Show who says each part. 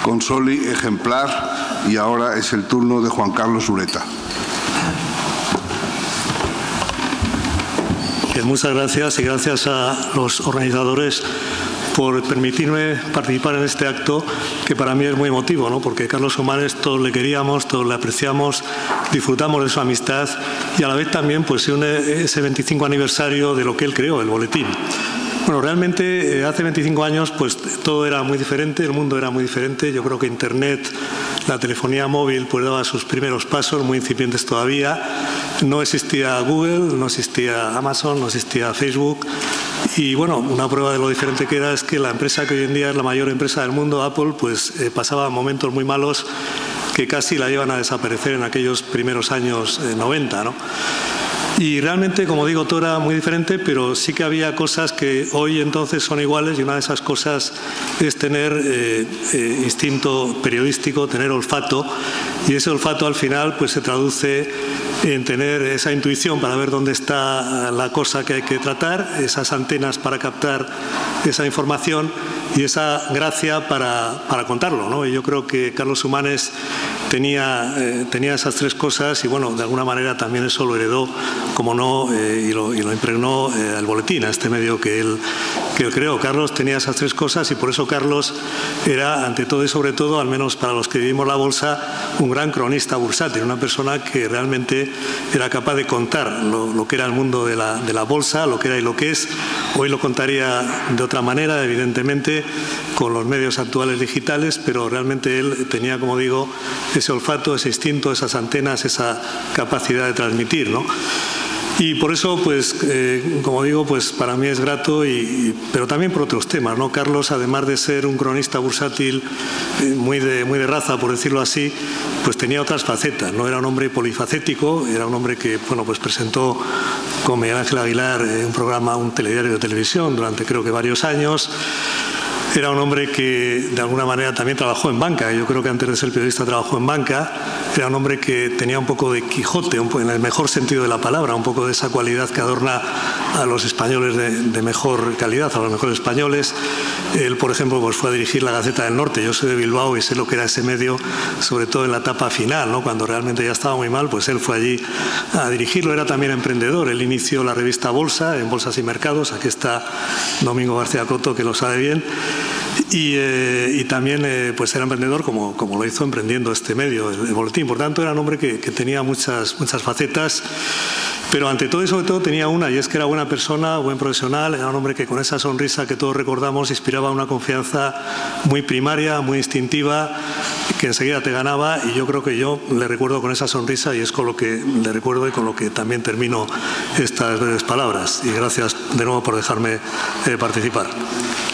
Speaker 1: Consoli ejemplar, y ahora es el turno de Juan Carlos Ureta.
Speaker 2: Muchas gracias y gracias a los organizadores por permitirme participar en este acto que para mí es muy emotivo, ¿no? Porque Carlos Humanes todos le queríamos, todos le apreciamos, disfrutamos de su amistad y a la vez también pues se une ese 25 aniversario de lo que él creó, el boletín. Bueno, realmente hace 25 años pues todo era muy diferente, el mundo era muy diferente. Yo creo que Internet, la telefonía móvil pues daba sus primeros pasos, muy incipientes todavía. No existía Google, no existía Amazon, no existía Facebook. Y bueno, una prueba de lo diferente que era es que la empresa que hoy en día es la mayor empresa del mundo, Apple, pues pasaba momentos muy malos que casi la llevan a desaparecer en aquellos primeros años 90, ¿no? Y realmente, como digo, todo era muy diferente, pero sí que había cosas que hoy entonces son iguales y una de esas cosas es tener instinto periodístico, tener olfato, y ese olfato al final pues se traduce en tener esa intuición para ver dónde está la cosa que hay que tratar, esas antenas para captar esa información y esa gracia para contarlo, ¿no? Y yo creo que Carlos Humanes tenía esas tres cosas y bueno, de alguna manera también eso lo heredó, como no, y lo impregnó el boletín, a este medio que él creó. Carlos tenía esas tres cosas y por eso Carlos era, ante todo y sobre todo, al menos para los que vivimos la bolsa, un gran cronista bursátil, una persona que realmente era capaz de contar lo que era el mundo de la bolsa, lo que era y lo que es. Hoy lo contaría de otra manera, evidentemente, con los medios actuales digitales, pero realmente él tenía, como digo, ese olfato, ese instinto, esas antenas, esa capacidad de transmitir, ¿no? Y por eso, pues, como digo, pues para mí es grato, pero también por otros temas, ¿no? Carlos, además de ser un cronista bursátil muy de raza, por decirlo así, pues tenía otras facetas, ¿no? Era un hombre polifacético, era un hombre que, bueno, pues presentó con Miguel Ángel Aguilar un telediario de televisión durante creo que varios años. Era un hombre que de alguna manera también trabajó en banca. Yo creo que antes de ser periodista trabajó en banca. Era un hombre que tenía un poco de Quijote, en el mejor sentido de la palabra, un poco de esa cualidad que adorna a los españoles de mejor calidad, a los mejores españoles. Él, por ejemplo, pues fue a dirigir la Gaceta del Norte. Yo soy de Bilbao y sé lo que era ese medio, sobre todo en la etapa final, ¿no? Cuando realmente ya estaba muy mal, pues él fue allí a dirigirlo. Era también emprendedor. Él inició la revista Bolsa, en Bolsas y Mercados. Aquí está Domingo García Coto, que lo sabe bien. Y también pues era emprendedor como lo hizo emprendiendo este medio, el boletín. Por tanto, era un hombre que tenía muchas facetas, pero ante todo y sobre todo tenía una, y es que era buena persona, buen profesional. Era un hombre que con esa sonrisa que todos recordamos inspiraba una confianza muy primaria, muy instintiva, que enseguida te ganaba, y yo creo que yo le recuerdo con esa sonrisa y es con lo que le recuerdo y con lo que también termino estas breves palabras. Y gracias de nuevo por dejarme participar.